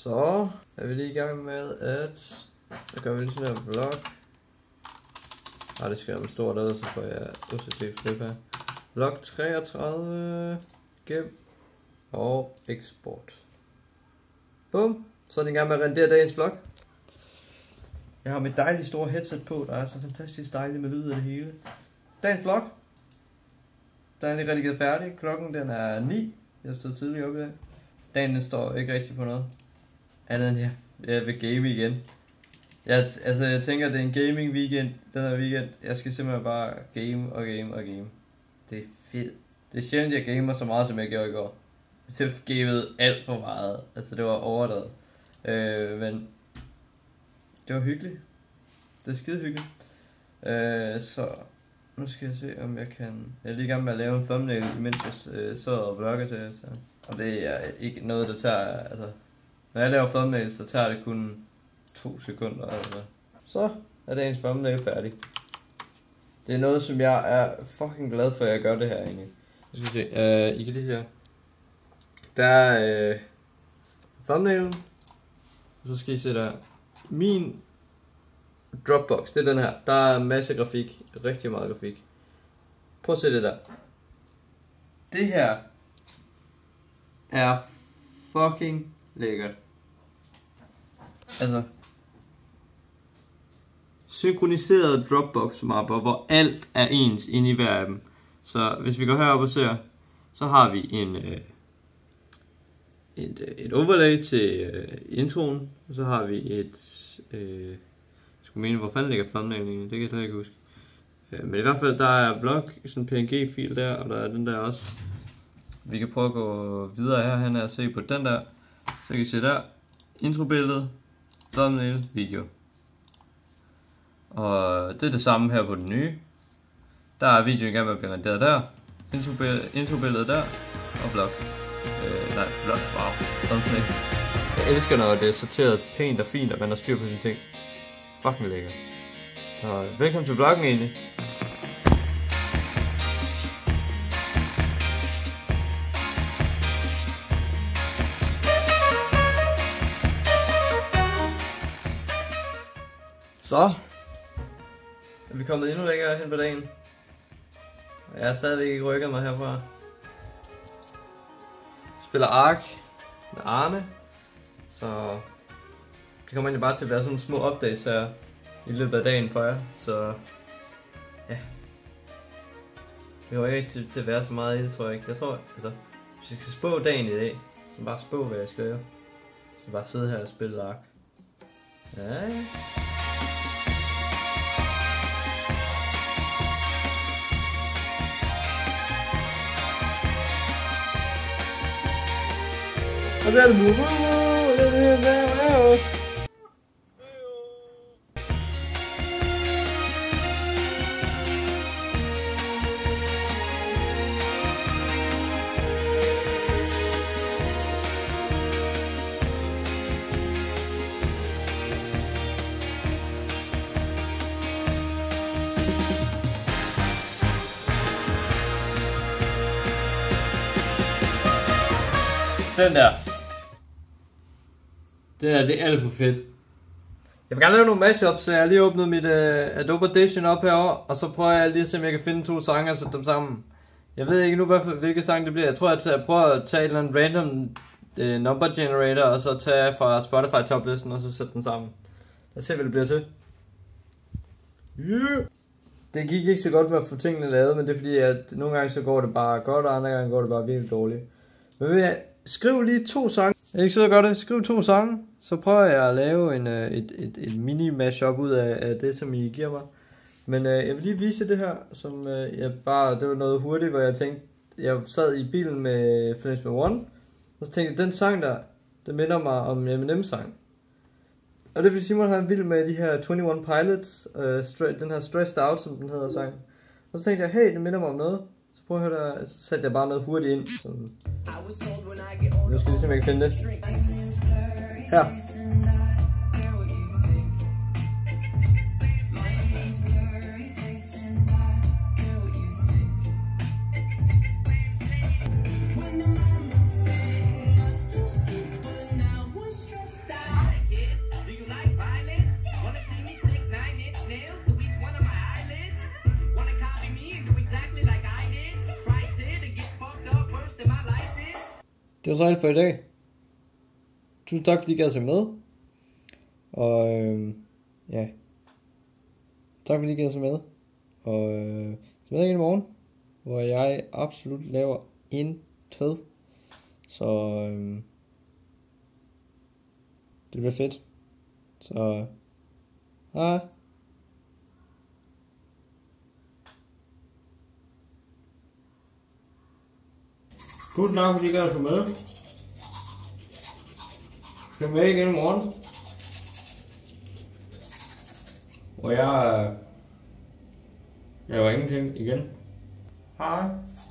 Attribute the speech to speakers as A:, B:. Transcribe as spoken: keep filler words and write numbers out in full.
A: Så er vi lige i gang med at... Så gør vi lige sådan her vlog. Ej, det skal være stort ad, så får jeg O C D flip her. Vlog treogtredive. Gem. Og eksport. Bum. Så er det i gang med at rendere dagens vlog. Jeg har mit dejlige store headset på, der er så fantastisk dejligt med lyd af det hele. Dagens vlog. Der er lige redigeret færdig. Klokken den er ni. Jeg stod tidligt op i dag. Dagen den står ikke rigtig på noget. Andet end jeg, jeg vil game igen. Jeg, altså jeg tænker, det er en gaming weekend. Den her weekend. Jeg skal simpelthen bare game og game og game. Det er fedt. Det er sjældent, jeg gamer så meget, som jeg gjorde i går. Det har gamet alt for meget. Altså det var overdrevet. Øh, men det var hyggeligt. Det er skide hyggeligt. Øh, så nu skal jeg se, om jeg kan... Jeg er lige i gang med at lave en thumbnail, imens jeg øh, sidder og vlogger til. Så. Og det er ikke noget, der tager... Altså, når jeg laver thumbnail, så tager det kun to sekunder. Altså. Så er dagens thumbnail færdig. Det er noget, som jeg er fucking glad for, at jeg gør det her egentlig. Jeg skal se. Uh, I kan lige se her. Der er uh, thumbnailen. Og så skal I se der. Min Dropbox, det er den her. Der er masse grafik. Rigtig meget grafik. Prøv at se det der. Det her er fucking lækkert. Altså synkroniserede Dropbox mapper, hvor alt er ens inde i hver af dem. Så hvis vi går herop og ser, så har vi en øh, et, et overlay til øh, introen, og så har vi et øh, jeg skulle mene, hvor fanden ligger thumbnailen, det kan jeg slet ikke huske. Øh, men i hvert fald der er blog, sådan en P N G-fil der, og der er den der også. Vi kan prøve at gå videre herhen og se på den der. Så kan I se der, introbillede, thumbnail, video. Og det er det samme her på den nye. Der er videoen i gang med at blive renderet der. Introbilledet der. Og blog. Øh, nej, blog, wow. Thumbnail. Jeg elsker, når det er sorteret pænt og fint, og man har styr på sine ting. Fucking lækkert. Så velkommen til vloggen egentlig. Så er vi kommet endnu længere hen på dagen. Og jeg har stadigvæk ikke rykket mig herfra. Jeg spiller Ark med Arne. Så det kommer egentlig bare til at være sådan små updates her i løbet af dagen for jer. Så ja, det kommer ikke rigtig til at være så meget i det, tror jeg ikke. Jeg tror, altså, hvis jeg skal spå dagen i dag, så bare spå hvad jeg skal gøre. Så bare sidde her og spille Ark. Ja, ja. Og så er det nu. Den der. Det er, det er alt for fedt. Jeg vil gerne lave nogle mashups, så jeg har lige åbnet mit uh, Adobe Audition op herovre. Og så prøver jeg lige at se, om jeg kan finde to sange og sætte dem sammen. Jeg ved ikke nu, hvad, hvilke sang det bliver. Jeg tror, at jeg prøver at tage et eller andet random uh, number generator, og så tage fra Spotify toplisten, og så sætte den sammen. Lad os se, hvad det bliver til. Yeah. Det gik ikke så godt med at få tingene lavet, men det er fordi, at nogle gange så går det bare godt, og andre gange går det bare virkelig dårligt. Men vil jeg skriv lige to sange. Jeg ikke sidder og gør det. Skriv to sange. Så prøver jeg at lave en, et, et, et mini mashup ud af, af det, som I giver mig. Men øh, jeg vil lige vise det her, som øh, jeg bare, det var noget hurtigt, hvor jeg tænkte, jeg sad i bilen med Flames med One, og så tænkte jeg, den sang der, det minder mig om Eminem sang. Og det er fordi Simon har en vild med de her enogtyve Pilots, øh, den her Stressed Out, som den hedder sang. Og så tænkte jeg, hey, det minder mig om noget. Så prøv at høre der, så satte jeg bare noget hurtigt ind. Sådan. Nu skal vi se, om jeg kan finde det. Her. det var så alt for i dag. Tusind tak, fordi I gad se med. Og øh, ja. Tak fordi I gad se med. Og øh, så med igen i morgen, hvor jeg absolut laver intet. Så øh, det bliver fedt. Så hej. Tusind tak fordi I gad se med. Skal med igen i morgen, hvor jeg laver ingenting igen. Hej.